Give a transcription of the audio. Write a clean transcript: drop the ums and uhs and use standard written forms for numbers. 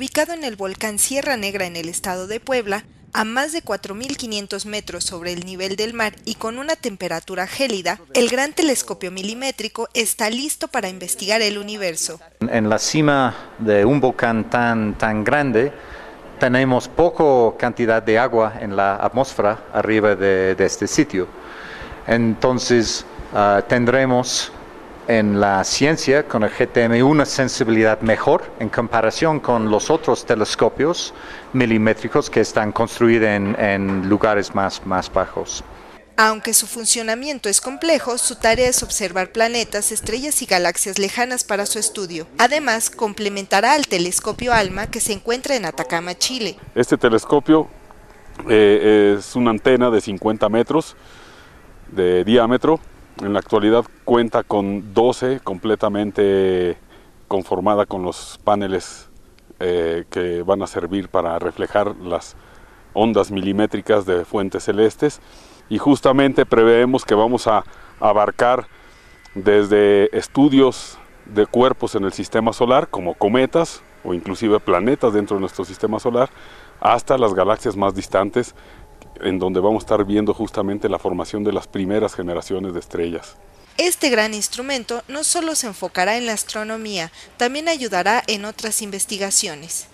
Ubicado en el volcán Sierra Negra en el estado de Puebla, a más de 4.500 metros sobre el nivel del mar y con una temperatura gélida, el gran telescopio milimétrico está listo para investigar el universo. En la cima de un volcán tan grande, tenemos poca cantidad de agua en la atmósfera arriba de este sitio. Entonces, tendremos en la ciencia con el GTM una sensibilidad mejor en comparación con los otros telescopios milimétricos que están construidos en lugares más bajos. Aunque su funcionamiento es complejo, su tarea es observar planetas, estrellas y galaxias lejanas para su estudio. Además, complementará al telescopio ALMA que se encuentra en Atacama, Chile. Este telescopio es una antena de 50 metros de diámetro. En la actualidad cuenta con 12 completamente conformada con los paneles que van a servir para reflejar las ondas milimétricas de fuentes celestes, y justamente preveemos que vamos a abarcar desde estudios de cuerpos en el sistema solar como cometas o inclusive planetas dentro de nuestro sistema solar, hasta las galaxias más distantes, en donde vamos a estar viendo justamente la formación de las primeras generaciones de estrellas. Este gran instrumento no solo se enfocará en la astronomía, también ayudará en otras investigaciones.